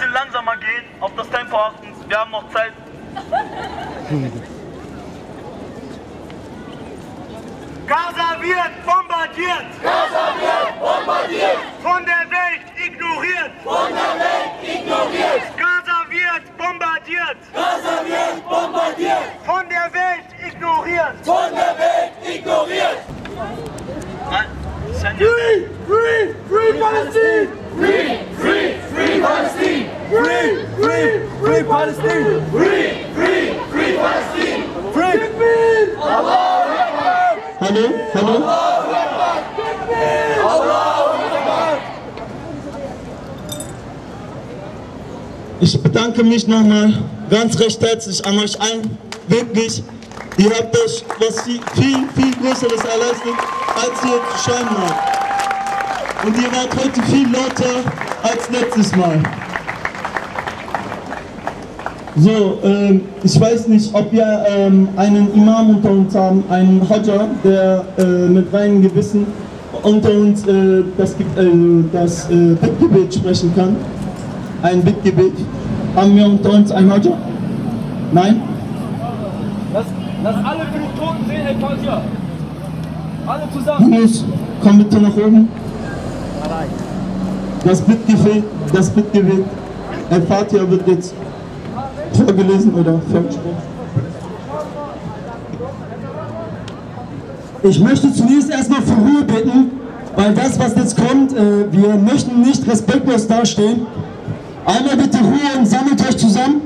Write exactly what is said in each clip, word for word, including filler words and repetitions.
bisschen langsamer gehen, auf das Tempo achten, wir haben noch Zeit. Gaza wird bombardiert! Gaza wird bombardiert! Von der Welt ignoriert! Von der Welt ignoriert! Gaza wird bombardiert! Gaza wird bombardiert! Von der Welt ignoriert! Von der Welt ignoriert! Free! Free! Free Palestine! Free! Free! Free Palestine! Free! Free! Free Palestine! Free! Free! Free Palestine! Free! Takbir! Allahu Akbar! Hallo? Hallo? Allahu Akbar! Allahu Akbar! Ich bedanke mich nochmal ganz recht herzlich an euch allen. Wirklich, ihr habt euch was viel, viel Größeres erleistet, als ihr zu scheinen habt. Und ihr wart heute viel lauter als letztes Mal. So, ähm, ich weiß nicht, ob wir ähm, einen Imam unter uns haben, einen Hadja, der äh, mit reinem Gewissen unter uns äh, das, äh, das äh, Bittgebet sprechen kann. Ein Bittgebet. Haben wir unter uns einen Hadja? Nein? Lass, lass alle für die Toten sehen, El Fatiha. Alle zusammen. Yunus, komm bitte nach oben. Das Bittgebet, das Bittgebet, El Fatiha wird jetzt vorgelesen oder vorgesprochen. Ich möchte zunächst erstmal für Ruhe bitten, weil das, was jetzt kommt, äh, wir möchten nicht respektlos dastehen. Einmal bitte Ruhe und sammelt euch zusammen.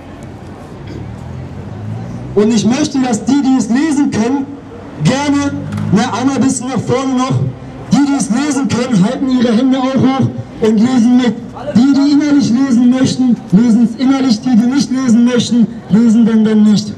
Und ich möchte, dass die, die es lesen können, gerne, na, einmal ein bisschen nach vorne noch, die, die es lesen können, halten ihre Hände auch hoch und lesen mit. Die, die innerlich lesen möchten, lesen es innerlich. Die, die nicht lesen möchten, lesen dann dann nicht.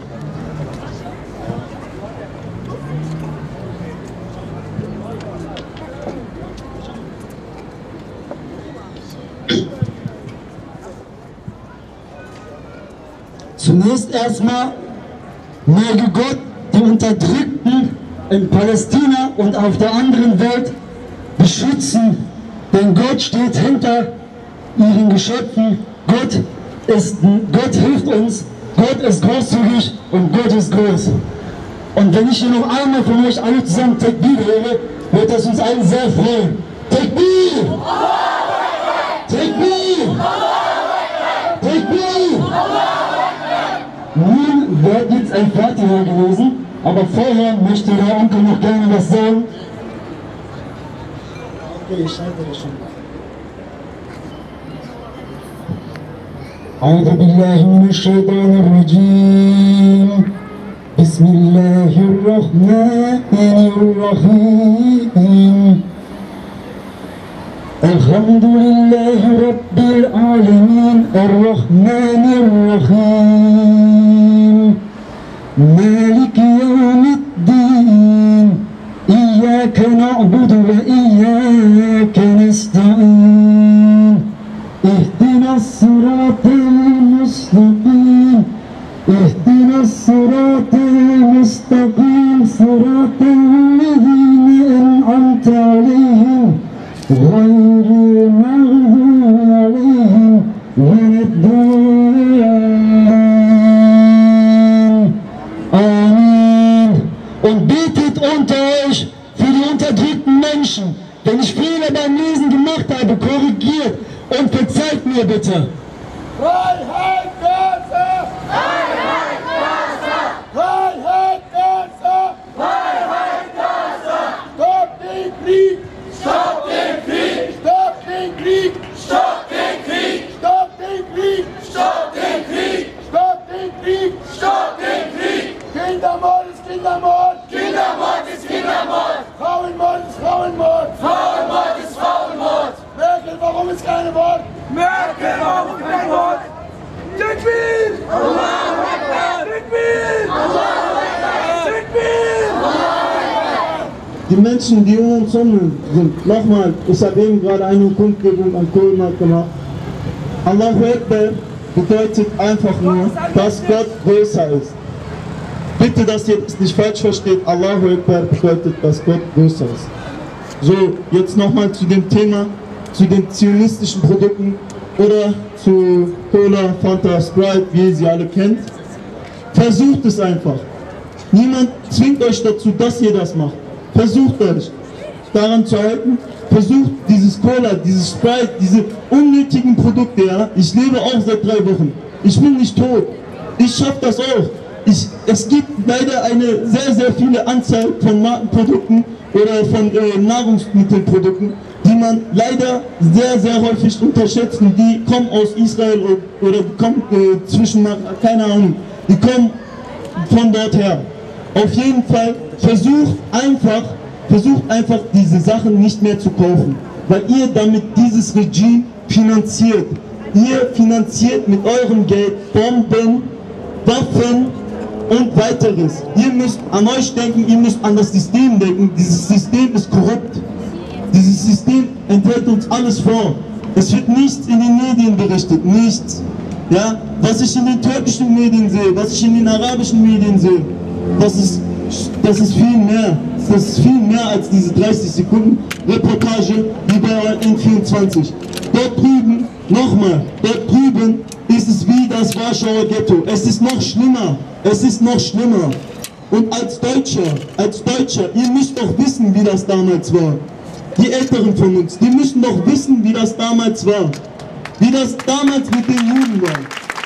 Zunächst erstmal, möge Gott die Unterdrückten in Palästina und auf der anderen Welt beschützen, denn Gott steht hinter ihren Geschöpfen. Gott, ist, Gott hilft uns, Gott ist großzügig und Gott ist groß. Und wenn ich hier noch einmal von euch alle zusammen Takbir höre, wird das uns allen sehr freuen. Takbir! Takbir! Takbir! Nun wird jetzt ein Fatiha gelesen, aber vorher möchte der Onkel noch gerne was sagen. Okay, ich schalte das schon. أعوذ بالله من الشيطان الرجيم بسم الله الرحمن الرحيم الحمد لله رب العالمين الرحمن الرحيم مالك يوم الدين إياك نعبد وإياك نستعين اهدنا الصراط المستقيم اهدنا الصراط المستقيم صراط الذين أنعمت عليهم غير المغضوب عليهم ولا الضالين. Amen. Und betet unter euch für die unterdrückten Menschen. Wenn ich Fehler beim Lesen gemacht habe, korrigiert und verzeiht mir bitte. Freiheit Gaza! Freiheit Gaza! Freiheit Gaza! Freiheit Gaza! Stopp den Krieg! Stopp den Krieg! Stopp den Krieg! Stopp den Krieg! Stopp den Krieg! Stopp den Krieg! Stopp den Krieg! Stopp den Krieg! Kindermord ist Kindermord! Kindermord ist Kindermord! Frauenmord ist Frauenmord! Frauenmord ist Frauenmord! Merkel, warum ist keine Wort? Merkel, warum kein Wort? Takbir! Allahu Akbar! Takbir! Allahu Akbar! Takbir! Allahu Akbar! Die Menschen, die um uns herum sind, nochmal, ich habe eben gerade eine Kundgebung an Kohlmarkt gemacht. Allahu Akbar bedeutet einfach nur, dass Gott größer ist. Bitte, dass ihr das nicht falsch versteht, Allahu Akbar bedeutet, dass Gott größer ist. So, jetzt nochmal zu dem Thema, zu den zionistischen Produkten. oder zu Cola, Fanta, Sprite, wie ihr sie alle kennt. Versucht es einfach. Niemand zwingt euch dazu, dass ihr das macht. Versucht euch daran zu halten. Versucht dieses Cola, dieses Sprite, diese unnötigen Produkte, ja. Ich lebe auch seit drei Wochen. Ich bin nicht tot. Ich schaffe das auch. Ich, es gibt leider eine sehr, sehr viele Anzahl von Markenprodukten oder von äh, Nahrungsmittelprodukten, die man leider sehr, sehr häufig unterschätzt. Und die kommen aus Israel oder, oder kommen äh, zwischen, keine Ahnung, die kommen von dort her. Auf jeden Fall versucht einfach, versucht einfach diese Sachen nicht mehr zu kaufen, weil ihr damit dieses Regime finanziert. Ihr finanziert mit eurem Geld Bomben, Waffen und weiteres. Ihr müsst an euch denken, ihr müsst an das System denken. Dieses System ist korrupt. Dieses System enthält uns alles vor. Es wird nichts in den Medien berichtet, nichts. Ja, was ich in den türkischen Medien sehe, was ich in den arabischen Medien sehe, das ist, das ist viel mehr. Das ist viel mehr als diese dreißig Sekunden Reportage wie bei N vierundzwanzig. Dort drüben, nochmal, dort drüben ist es wie das Warschauer Ghetto. Es ist noch schlimmer. Es ist noch schlimmer. Und als Deutscher, als Deutscher, ihr müsst doch wissen, wie das damals war. Die Älteren von uns, die müssen doch wissen, wie das damals war. Wie das damals mit den Juden war.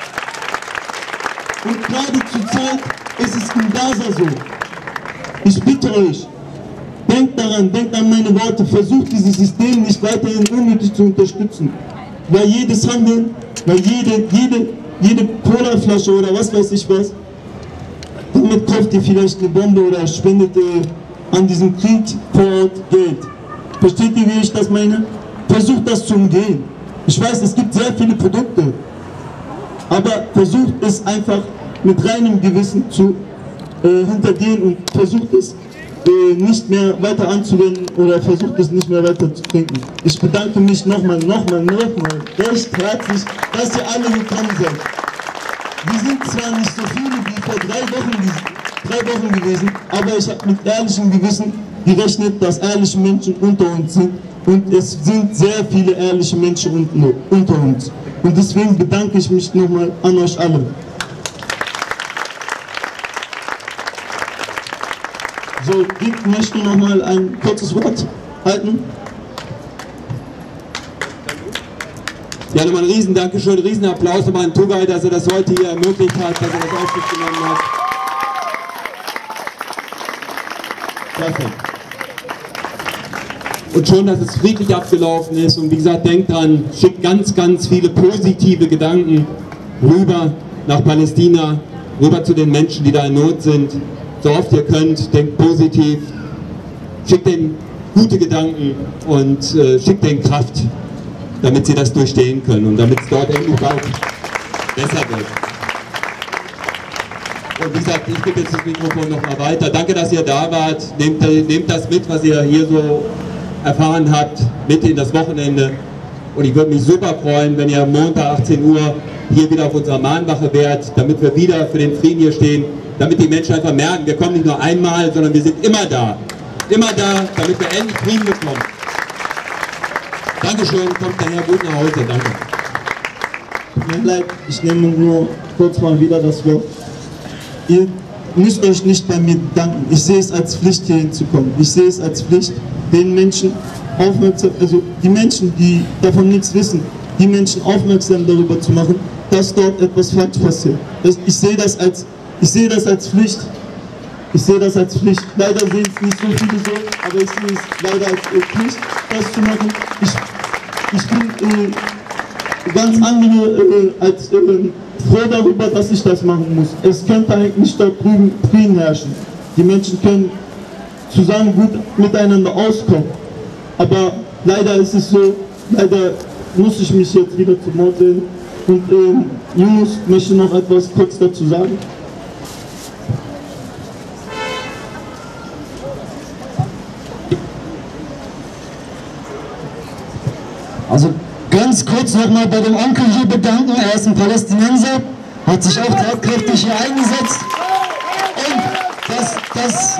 Und gerade zur Zeit ist es in Gaza so. Ich bitte euch, denkt daran, denkt an meine Worte, versucht dieses System nicht weiterhin unnötig zu unterstützen. Weil jedes Handeln, weil jede, jede, jede Colaflasche oder was weiß ich was, damit kauft ihr vielleicht eine Bombe oder spendet äh, an diesem Krieg vor Ort Geld. Versteht ihr, wie ich das meine? Versucht das zu umgehen. Ich weiß, es gibt sehr viele Produkte, aber versucht es einfach mit reinem Gewissen zu äh, hintergehen und versucht es äh, nicht mehr weiter anzuwenden oder versucht es nicht mehr weiter zu trinken. Ich bedanke mich nochmal, nochmal, nochmal recht herzlich, dass ihr alle gekommen seid. Wir sind zwar nicht so viele wie vor drei Wochen, drei Wochen gewesen, aber ich habe mit ehrlichem Gewissen gerechnet, dass ehrliche Menschen unter uns sind. Und es sind sehr viele ehrliche Menschen unter uns. Und deswegen bedanke ich mich nochmal an euch alle. So, ich möchte nochmal ein kurzes Wort halten. Ja, nochmal ein riesen Dankeschön, riesen Applaus nochmal an Tugay, dass er das heute hier ermöglicht hat, dass er das auf sich genommen hat. Perfekt. Und schon, dass es friedlich abgelaufen ist. Und wie gesagt, denkt dran, schickt ganz, ganz viele positive Gedanken rüber nach Palästina, rüber zu den Menschen, die da in Not sind. So oft ihr könnt, denkt positiv, schickt denen gute Gedanken und äh, schickt denen Kraft, damit sie das durchstehen können und damit es dort endlich bald besser wird. Und wie gesagt, ich gebe jetzt das Mikrofon nochmal weiter. Danke, dass ihr da wart. Nehmt, nehmt das mit, was ihr hier so erfahren habt, mit in das Wochenende. Und ich würde mich super freuen, wenn ihr Montag achtzehn Uhr hier wieder auf unserer Mahnwache wärt, damit wir wieder für den Frieden hier stehen, damit die Menschen einfach merken, wir kommen nicht nur einmal, sondern wir sind immer da. Immer da, damit wir endlich Frieden bekommen. Dankeschön, kommt daher gut nach Hause, danke. Tut mir leid, ich nehme nur kurz mal wieder das Wort. Ihr müsst euch nicht bei mir bedanken. Ich sehe es als Pflicht, hier hinzukommen. Ich sehe es als Pflicht, den Menschen aufmerksam, also die Menschen, die davon nichts wissen, die Menschen aufmerksam darüber zu machen, dass dort etwas falsch passiert. Ich sehe das als, ich sehe das als Pflicht. Ich sehe das als Pflicht. Leider sehen es nicht so viele so, aber ich sehe es leider als äh, Pflicht, das zu machen. Ich, ich bin äh, ganz andere äh, als äh, froh darüber, dass ich das machen muss. Es könnte eigentlich dort drüben Frieden herrschen. Die Menschen können zusammen gut miteinander auskommen. Aber leider ist es so, leider muss ich mich jetzt wieder zum Mord sehen. Und ähm, Yunus möchte noch etwas kurz dazu sagen. Also ganz kurz nochmal bei dem Onkel hier bedanken. Er ist ein Palästinenser, hat sich auch tatkräftig hier eingesetzt. Und das, das,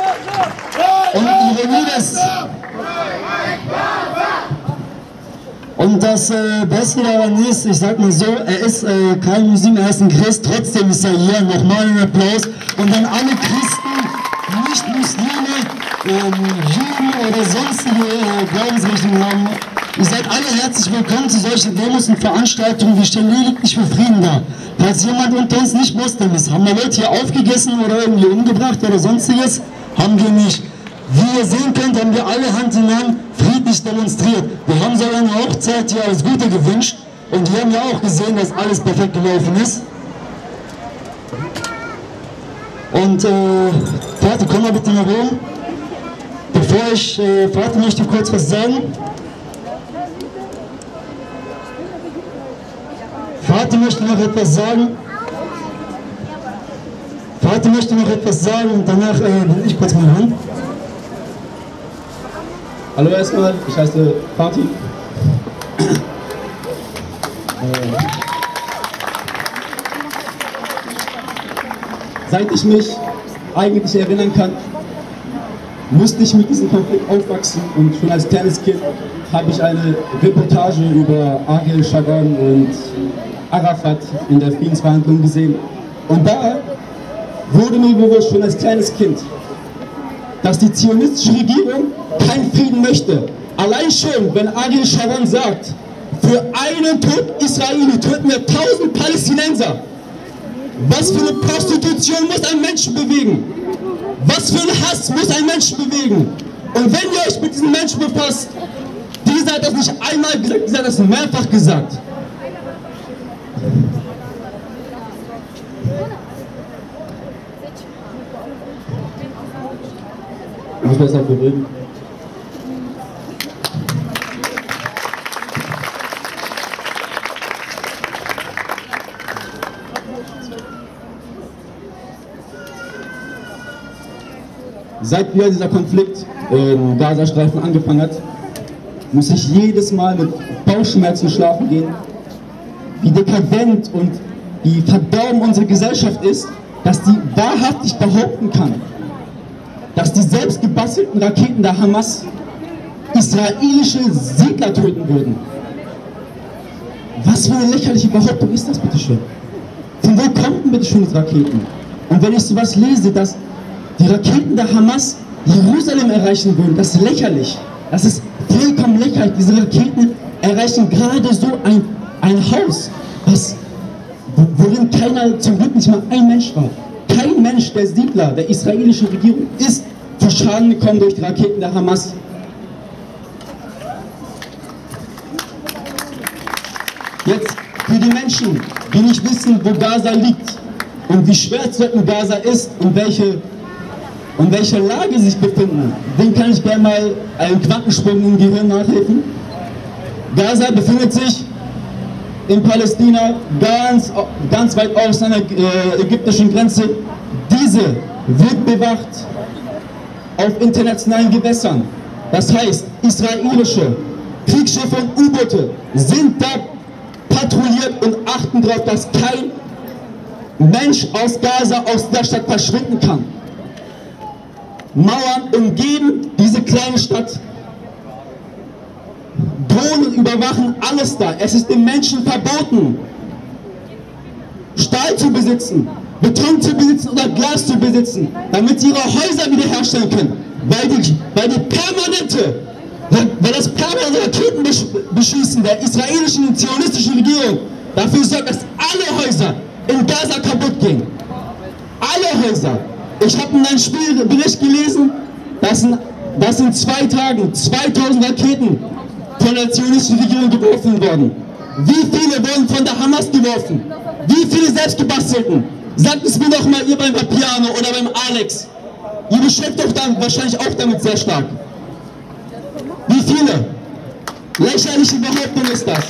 äh, und Ironie des, Und das äh, Beste daran ist, ich sag mal so, er ist äh, kein Muslim, er ist ein Christ, trotzdem ist er hier. Nochmal einen Applaus. Und dann alle Christen, Nicht-Muslime, ähm, Juden oder sonstige äh, Glaubensrichtungen haben, ihr seid alle herzlich willkommen zu solchen Demos und Veranstaltungen. Wir stehen lediglich für Frieden da. Falls jemand unter uns nicht Muslim ist, haben wir Leute hier aufgegessen oder irgendwie umgebracht oder sonstiges? Haben wir nicht. Wie ihr sehen könnt, haben wir alle Hand in Hand friedlich demonstriert. Wir haben sogar eine Hochzeit hier alles Gute gewünscht und wir haben ja auch gesehen, dass alles perfekt gelaufen ist. Und äh, Vati, komm mal bitte nach oben. Bevor ich, äh, Vati möchte kurz was sagen. Vati möchte noch etwas sagen. Vati möchte noch etwas sagen und danach äh, bin ich kurz meine Hand. Hallo erstmal, ich heiße Vati. Seit ich mich eigentlich erinnern kann, musste ich mit diesem Konflikt aufwachsen und schon als kleines Kind habe ich eine Reportage über Ariel Sharon und Arafat in der Friedensverhandlung gesehen. Und da wurde mir bewusst, schon als kleines Kind, dass die zionistische Regierung keinen Frieden möchte. Allein schon, wenn Ariel Sharon sagt, für einen Tod Israeli töten wir tausend Palästinenser. Was für eine Prostitution muss ein Menschen bewegen? Was für ein Hass muss ein Menschen bewegen? Und wenn ihr euch mit diesen Menschen befasst, dieser hat das nicht einmal gesagt, dieser hat das mehrfach gesagt. Ich muss besser berühren. Seit wieder dieser Konflikt im Gazastreifen angefangen hat, muss ich jedes Mal mit Bauchschmerzen schlafen gehen, wie dekadent und wie verdorben unsere Gesellschaft ist, dass die wahrhaftig behaupten kann, dass die selbst gebastelten Raketen der Hamas israelische Siedler töten würden. Was für eine lächerliche Behauptung ist das, bitteschön? Von wo kommen denn bitteschön die Raketen? Und wenn ich sowas lese, dass die Raketen der Hamas Jerusalem erreichen würden, das ist lächerlich. Das ist vollkommen lächerlich. Diese Raketen erreichen gerade so ein, ein Haus, was, worin keiner, zum Glück nicht mal ein Mensch war. Kein Mensch der Siedler der israelischen Regierung ist zu Schaden gekommen durch die Raketen der Hamas. Jetzt für die Menschen, die nicht wissen, wo Gaza liegt und wie schwer es in Gaza ist und welche, und welche Lage sie sich befinden, den kann ich gerne mal einen Quantensprung im Gehirn nachhelfen. Gaza befindet sich in Palästina ganz, ganz weit aus an der äh, ägyptischen Grenze. Diese wird bewacht auf internationalen Gewässern. Das heißt, israelische Kriegsschiffe und U-Boote sind da patrouilliert und achten darauf, dass kein Mensch aus Gaza, aus der Stadt verschwinden kann. Mauern umgeben diese kleine Stadt. Drohnen überwachen alles da. Es ist den Menschen verboten, Stahl zu besitzen, Beton zu besitzen oder Glas zu besitzen, damit sie ihre Häuser wiederherstellen können. Weil die, weil die permanente, weil das permanente Raketenbeschießen der israelischen und zionistischen Regierung dafür sorgt, dass alle Häuser in Gaza kaputt gehen. Alle Häuser. Ich habe in einem Spielbericht gelesen, dass in, dass in zwei Tagen zweitausend Raketen von der zionistischen Regierung geworfen wurden. Wie viele wurden von der Hamas geworfen? Wie viele selbst gebastelten? Sagt es mir doch mal, ihr beim Vapiano oder beim Alex. Ihr beschäftigt euch dann wahrscheinlich auch damit sehr stark. Wie viele? Lächerliche Behauptung ist das.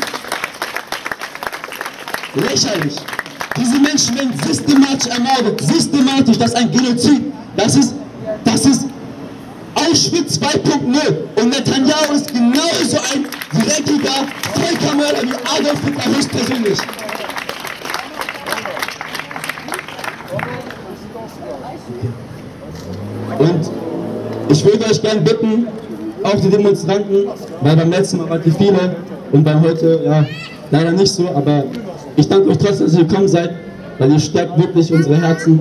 Lächerlich. Diese Menschen werden systematisch ermordet. Systematisch. Das ist ein Genozid. Das ist, das ist Auschwitz zwei punkt null. Und Netanyahu ist genauso ein dreckiger Völkermörder wie Adolf Hitler höchstpersönlich. Und ich würde euch gerne bitten, auch die Demonstranten, weil beim letzten Mal waren die viele, und bei heute, ja, leider nicht so, aber ich danke euch trotzdem, dass ihr gekommen seid, weil ihr stärkt wirklich unsere Herzen.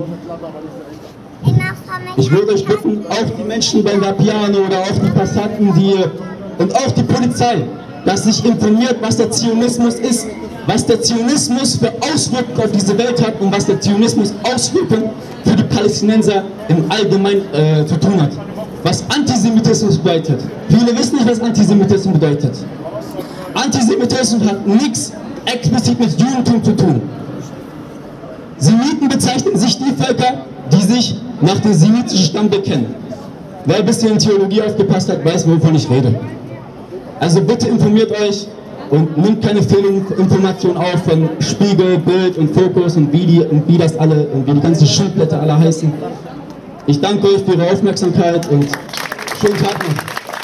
Ich würde euch bitten, auch die Menschen beim Vapiano oder auch die Passanten, die und auch die Polizei, dass sich informiert, was der Zionismus ist, was der Zionismus für Auswirkungen auf diese Welt hat und was der Zionismus Auswirkungen für die Palästinenser im Allgemeinen äh, zu tun hat. Was Antisemitismus bedeutet. Viele wissen nicht, was Antisemitismus bedeutet. Antisemitismus hat nichts explizit mit Judentum zu tun. Semiten bezeichnen sich die Völker, die sich nach dem semitischen Stamm bekennen. Wer ein bisschen in Theologie aufgepasst hat, weiß, wovon ich rede. Also bitte informiert euch und nimmt keine Fehlinformationen auf von Spiegel, Bild und Fokus und wie, die, und wie das alle, und wie die ganzen Schulblätter alle heißen. Ich danke euch für eure Aufmerksamkeit und schönen Tag noch.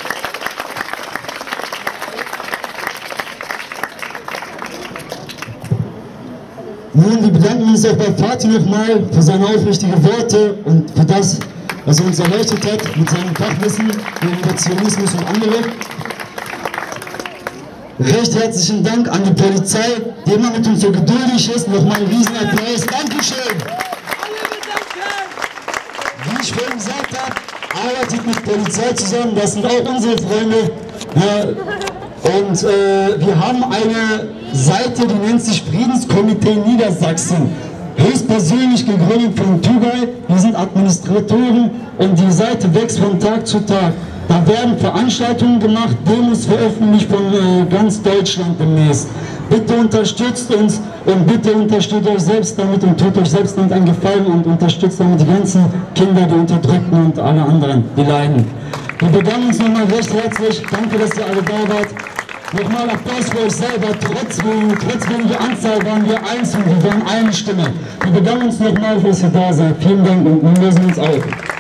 Nun, wir bedanken uns auch bei Fatih nochmal für seine aufrichtigen Worte und für das, was er uns erleuchtet hat mit seinem Fachwissen über Zionismus und andere. Recht herzlichen Dank an die Polizei, die immer mit uns so geduldig ist. Nochmal einen Riesenapplaus. Dankeschön! Wie ich vorhin gesagt habe, arbeitet mit Polizei zusammen, das sind auch unsere Freunde. Ja, und äh, wir haben eine Seite, die nennt sich Friedenskomitee Niedersachsen. Höchstpersönlich gegründet von Tugay. Wir sind Administratoren und die Seite wächst von Tag zu Tag. Da werden Veranstaltungen gemacht, Demos veröffentlicht von äh, ganz Deutschland demnächst. Bitte unterstützt uns und bitte unterstützt euch selbst damit und tut euch selbst damit einen Gefallen und unterstützt damit die ganzen Kinder, die Unterdrückten und alle anderen, die leiden. Wir bedanken uns nochmal recht herzlich. Danke, dass ihr alle da wart. Nochmal Applaus für euch selber. Trotz, trotz weniger Anzahl waren wir eins und wir waren eine Stimme. Wir bedanken uns nochmal, dass ihr da seid. Vielen Dank und wir lösen uns auf.